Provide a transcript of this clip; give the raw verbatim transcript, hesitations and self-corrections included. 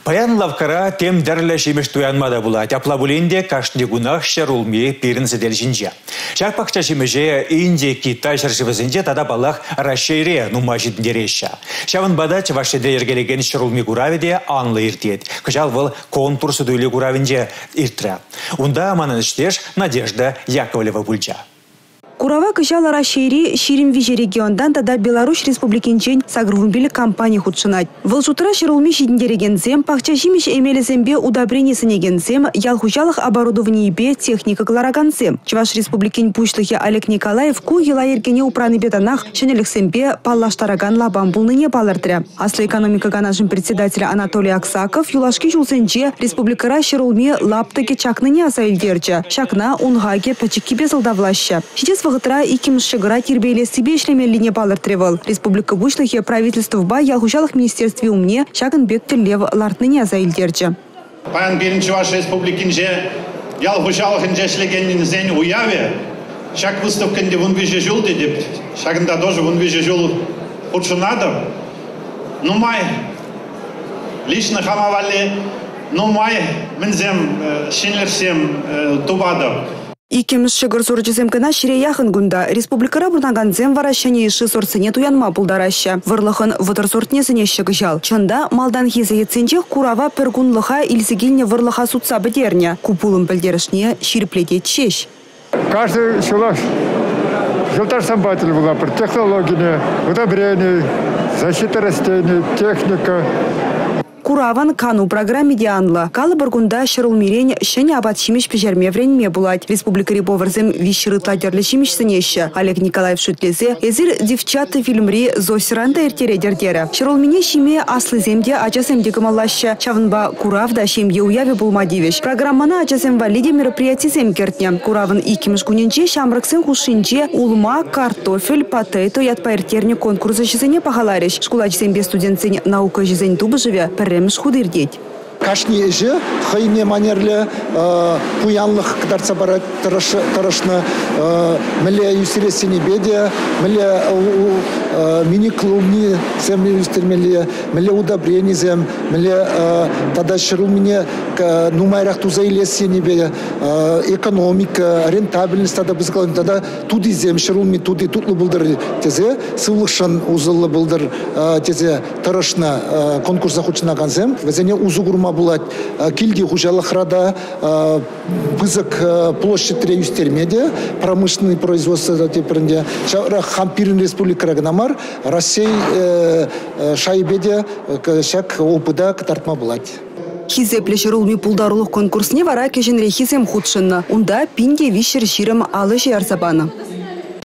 Паян лавкара тем дәрлі шемеш туянмада була. Тяпла буленде кашны гунах шарулме перін сәдел жинжа. Шарпақча шемеже Индия, Китай шаршывызынде тада балах расшире нума жидіндереші. Шавын бада чавашеде ергелеген шарулме гураведе анлы иртет. Кыжал выл конкурсы дуйле гуравенде иртра. Унда манын іштеш Надежда Яковлева бульча. Курава кышал арашери Ширимвиже региондан тада Беларусь республикинчен сагрвумбили компания худшынать. Вылшутра шырулми шидіндерегензем, пахча шимиш эмелесембе удобренесенегензем, ялхужалых оборудованиебе техника клараганзем. Чуваш республикин пушлыхе Олег Николаев ку елаергене упраны бетанах шенелексембе паллаштараган лабамбулныне палыртыря. Аслы экономика ганашын председателя Анатолий Аксаков юлашки жулсенче республикара шырулми лаптыке чакныне асайлдерче. Шакна унгаге пачекки безалдавлаща. Вагытра икимшигра тербейле себе шлемелине палыртыревал. Республика бушлыхе правительство ба ялхужалых министерстве умне шагын бектер лев лартныне азайлдерче. Паян биринчи ваш республикинже ялхужалых инжешлегенин зен уяве. Шаг выставканде вон виже жулды деп. Шагында тоже вон виже жул учунадов. Ну май лично хамавали. Ну май мензем шинлерсем тубадов. Икеміз шығыр сорчызем кына шире яхын гунда. Республикара бурнаганзем варащане еші сорцыне туянма пулдараща. Вырлыхын вытыр сортнесіне шығы жал. Чында малдан хезі етсенчех курава пергунлыха илсігілне вырлыха сутса бідерне. Купулым білдерішне ширплетет чеш. Каждый человек желтоsamбатель была про технологии, удобрения, защита растений, техника. Кураван кану программе дианла. Калы бургунда шырулмирен шене абат шимиш пежерме вренме булать. Республика Рибоварзем виширы тладерлі шимиш сынеща. Олег Николаев шутлезе. Езір девчаты фильмри зосиранда эртере дердері. Шырулмине шиме аслы земде ачасемде кымалаща. Чавынба Куравда шемге уяве булмадивеш. Программана ачасемва лиде мероприятий земкертне. Кураван икимиш куненче шамрыксен хушинче улма, картофель, потейто ятпа эртерне конкурсы жизене пахалариш. Школа жизембе студентсен наука жизен тубы живе. Ремш худырдеть. Кашни же хайне манерле пуянлых кдарца барат тарашна мле юсиресени бедя мле мини клубни земли юстермеле мле удобрение зем мле тада шырулмине нумайрах тузайлесени бе экономика рентабельность тада бизгалын тада туди зем шырулми туди тутлы булдыр тезе сылышан узылы булдыр тезе тарашна конкурса хучнаган зем везене узугурма булать кильди хужалахрада бызык площадь реюстермеде промышленный производство тепернде хампирин республика рагнамар Россия шайбеде шак опыда катартма булать. Хизепле шырулми пулдарулық конкурсне вара кеженре хизем худшынна. Унда пинде вишер ширым алы жер забаны.